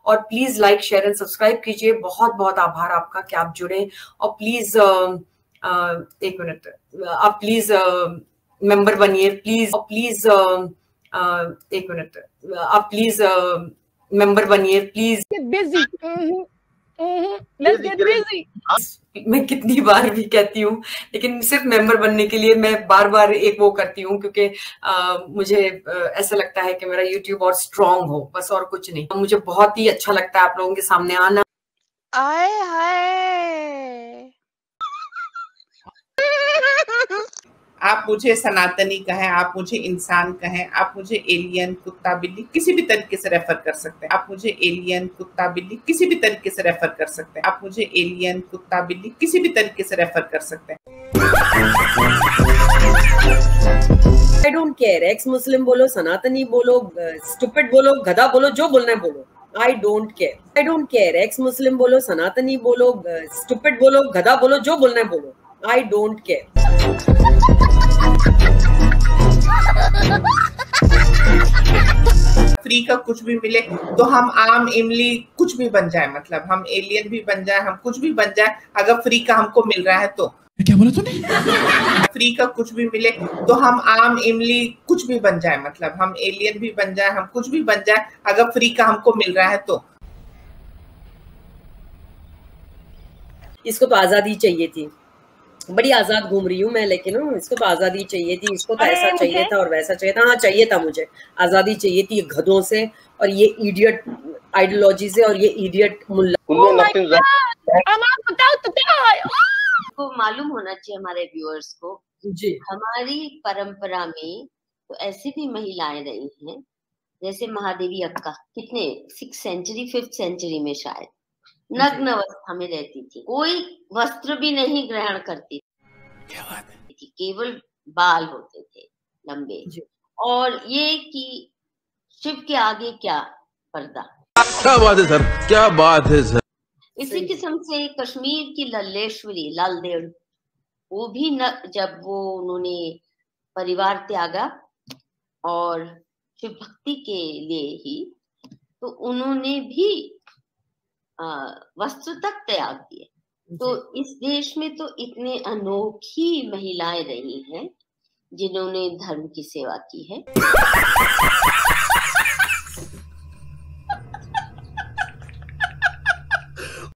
और please like share and subscribe कीजिए। बहुत बहुत आभार आपका कि आप जुड़े, और प्लीज एक मिनट, आप प्लीज मेंबर बनिए प्लीज, और प्लीज एक मिनट, आप प्लीज मेंबर बनिए प्लीज। Let's get busy. मैं कितनी बार भी कहती हूँ, लेकिन सिर्फ मेंबर बनने के लिए मैं बार बार एक वो करती हूँ, क्योंकि मुझे ऐसा लगता है कि मेरा यूट्यूब और स्ट्रांग हो, बस, और कुछ नहीं। मुझे बहुत ही अच्छा लगता है आप लोगों के सामने आना। आए हाय, आप मुझे सनातनी कहें, आप मुझे इंसान कहें, आप मुझे एलियन, कुत्ता, बिल्ली किसी भी तरीके से रेफर कर सकते हैं। आप मुझे एलियन, कुत्ता, बिल्ली किसी भी तरीके से रेफर कर सकते हैं। आप मुझे एलियन, कुत्ता, बिल्ली किसी भी तरीके से रेफर कर सकते हैं। I don't care, ex Muslim बोलो, सनातनी बोलो, स्टूपिड बोलो, गधा बोलो, जो बोलना है बोलो। I don't care, I don't care, ex Muslim बोलो, सनातनी बोलो, स्टूपिड बोलो, गधा बोलो, जो बोलना है बोलो। I don't care. फ्री का कुछ भी मिले तो हम आम इमली कुछ भी बन जाए, मतलब हम एलियन भी बन जाए, हम कुछ भी बन जाए, अगर फ्री का हमको मिल रहा है तो। क्या बोला तूने? फ्री का कुछ भी मिले तो हम आम इमली कुछ भी बन जाए, मतलब हम एलियन भी बन जाए, हम कुछ भी बन जाए, अगर फ्री का हमको मिल रहा है तो। इसको तो आजादी चाहिए थी, बड़ी आजाद घूम रही हूँ मैं, लेकिन इसको तो आजादी चाहिए थी, इसको तो ऐसा चाहिए था और वैसा चाहिए था। हाँ, चाहिए था, मुझे आजादी चाहिए थी गधों से और ये इडियट आइडियोलॉजी से और ये इडियट मुल्ला। को मालूम होना चाहिए हमारे व्यूअर्स को जी, हमारी परंपरा में तो ऐसी भी महिलाएं रही हैं, जैसे महादेवी अक्का, कितने 6th सेंचुरी 5th सेंचुरी में शायद नग्न अवस्था में रहती थी, कोई वस्त्र भी नहीं ग्रहण करती थी, केवल बाल होते थे लंबे, और ये कि शिव के आगे क्या पर्दा। क्या बात है सर, क्या बात है सर। इसी किस्म से कश्मीर की लल्लेश्वरी लाल देव, वो भी न, जब वो उन्होंने परिवार त्यागा और शिव भक्ति के लिए ही, तो उन्होंने भी वस्त्र तक त्याग दिए। तो इस देश में तो इतने अनोखी महिलाएं रही हैं जिन्होंने धर्म की सेवा की है।